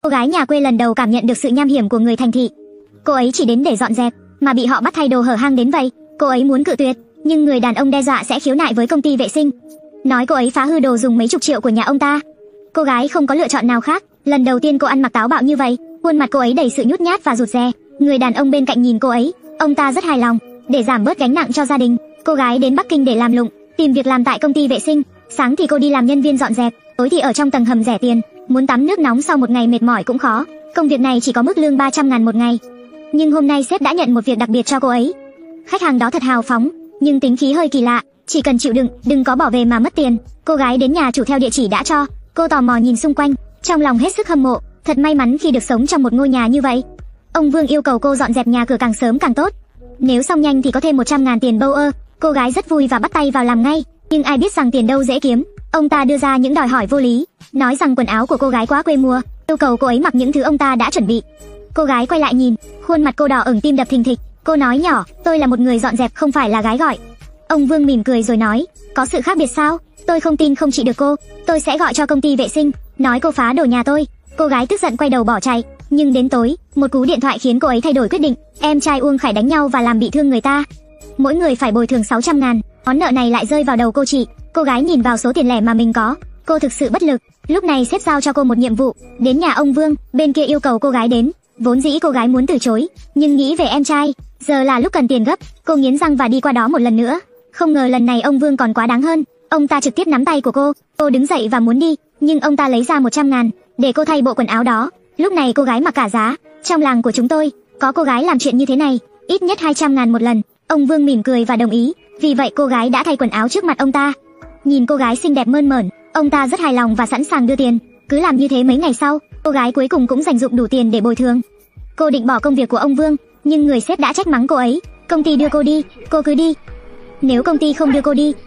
Cô gái nhà quê lần đầu cảm nhận được sự nham hiểm của người thành thị. Cô ấy chỉ đến để dọn dẹp, mà bị họ bắt thay đồ hở hang đến vậy. Cô ấy muốn cự tuyệt, nhưng người đàn ông đe dọa sẽ khiếu nại với công ty vệ sinh, nói cô ấy phá hư đồ dùng mấy chục triệu của nhà ông ta. Cô gái không có lựa chọn nào khác. Lần đầu tiên cô ăn mặc táo bạo như vậy, khuôn mặt cô ấy đầy sự nhút nhát và rụt rè. Người đàn ông bên cạnh nhìn cô ấy, ông ta rất hài lòng. Để giảm bớt gánh nặng cho gia đình, cô gái đến Bắc Kinh để làm lụng, tìm việc làm tại công ty vệ sinh. Sáng thì cô đi làm nhân viên dọn dẹp, tối thì ở trong tầng hầm rẻ tiền, muốn tắm nước nóng sau một ngày mệt mỏi cũng khó. Công việc này chỉ có mức lương 300.000 một ngày. Nhưng hôm nay sếp đã nhận một việc đặc biệt cho cô ấy. Khách hàng đó thật hào phóng, nhưng tính khí hơi kỳ lạ, chỉ cần chịu đựng, đừng có bỏ về mà mất tiền. Cô gái đến nhà chủ theo địa chỉ đã cho, cô tò mò nhìn xung quanh, trong lòng hết sức hâm mộ, thật may mắn khi được sống trong một ngôi nhà như vậy. Ông Vương yêu cầu cô dọn dẹp nhà cửa càng sớm càng tốt. Nếu xong nhanh thì có thêm 100.000 tiền bâu ơ. Cô gái rất vui và bắt tay vào làm ngay, nhưng ai biết rằng tiền đâu dễ kiếm. Ông ta đưa ra những đòi hỏi vô lý, nói rằng quần áo của cô gái quá quê mùa, yêu cầu cô ấy mặc những thứ ông ta đã chuẩn bị. Cô gái quay lại nhìn, khuôn mặt cô đỏ ửng, tim đập thình thịch. Cô nói nhỏ, tôi là một người dọn dẹp, không phải là gái gọi. Ông Vương mỉm cười rồi nói, có sự khác biệt sao? Tôi không tin không trị được cô, tôi sẽ gọi cho công ty vệ sinh, nói cô phá đồ nhà tôi. Cô gái tức giận quay đầu bỏ chạy, nhưng đến tối, một cú điện thoại khiến cô ấy thay đổi quyết định. Em trai Uông Khải đánh nhau và làm bị thương người ta, mỗi người phải bồi thường 600.000. Món nợ này lại rơi vào đầu cô chị. Cô gái nhìn vào số tiền lẻ mà mình có, cô thực sự bất lực. Lúc này sếp giao cho cô một nhiệm vụ, đến nhà ông Vương, bên kia yêu cầu cô gái đến. Vốn dĩ cô gái muốn từ chối, nhưng nghĩ về em trai, giờ là lúc cần tiền gấp, cô nghiến răng và đi qua đó một lần nữa. Không ngờ lần này ông Vương còn quá đáng hơn, ông ta trực tiếp nắm tay của cô đứng dậy và muốn đi, nhưng ông ta lấy ra 100.000 để cô thay bộ quần áo đó. Lúc này cô gái mặc cả giá, trong làng của chúng tôi, có cô gái làm chuyện như thế này, ít nhất 200.000 một lần. Ông Vương mỉm cười và đồng ý, vì vậy cô gái đã thay quần áo trước mặt ông ta. Nhìn cô gái xinh đẹp mơn mởn, ông ta rất hài lòng và sẵn sàng đưa tiền. Cứ làm như thế mấy ngày sau, cô gái cuối cùng cũng dành dụm đủ tiền để bồi thường. Cô định bỏ công việc của ông Vương, nhưng người sếp đã trách mắng cô ấy. Công ty đưa cô đi, cô cứ đi. Nếu công ty không đưa cô đi,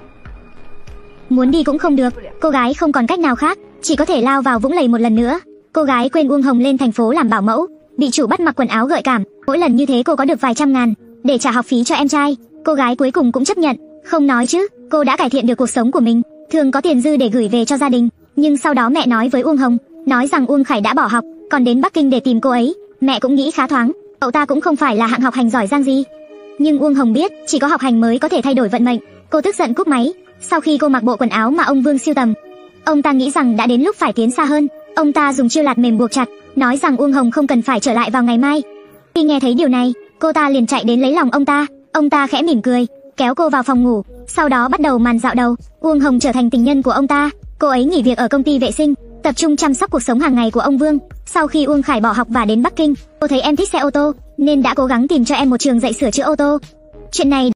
muốn đi cũng không được. Cô gái không còn cách nào khác, chỉ có thể lao vào vũng lầy một lần nữa. Cô gái quên Uông Hồng lên thành phố làm bảo mẫu, bị chủ bắt mặc quần áo gợi cảm. Mỗi lần như thế cô có được vài trăm ngàn để trả học phí cho em trai. Cô gái cuối cùng cũng chấp nhận, không nói chứ, cô đã cải thiện được cuộc sống của mình, thường có tiền dư để gửi về cho gia đình. Nhưng sau đó mẹ nói với Uông Hồng, nói rằng Uông Khải đã bỏ học, còn đến Bắc Kinh để tìm cô ấy. Mẹ cũng nghĩ khá thoáng, cậu ta cũng không phải là hạng học hành giỏi giang gì. Nhưng Uông Hồng biết, chỉ có học hành mới có thể thay đổi vận mệnh. Cô tức giận cúp máy. Sau khi cô mặc bộ quần áo mà ông Vương sưu tầm, ông ta nghĩ rằng đã đến lúc phải tiến xa hơn. Ông ta dùng chiêu lạt mềm buộc chặt, nói rằng Uông Hồng không cần phải trở lại vào ngày mai. Khi nghe thấy điều này, cô ta liền chạy đến lấy lòng ông ta. Ông ta khẽ mỉm cười, kéo cô vào phòng ngủ, sau đó bắt đầu màn dạo đầu. Uông Hồng trở thành tình nhân của ông ta. Cô ấy nghỉ việc ở công ty vệ sinh, tập trung chăm sóc cuộc sống hàng ngày của ông Vương. Sau khi Uông Khải bỏ học và đến Bắc Kinh, cô thấy em thích xe ô tô, nên đã cố gắng tìm cho em một trường dạy sửa chữa ô tô. Chuyện này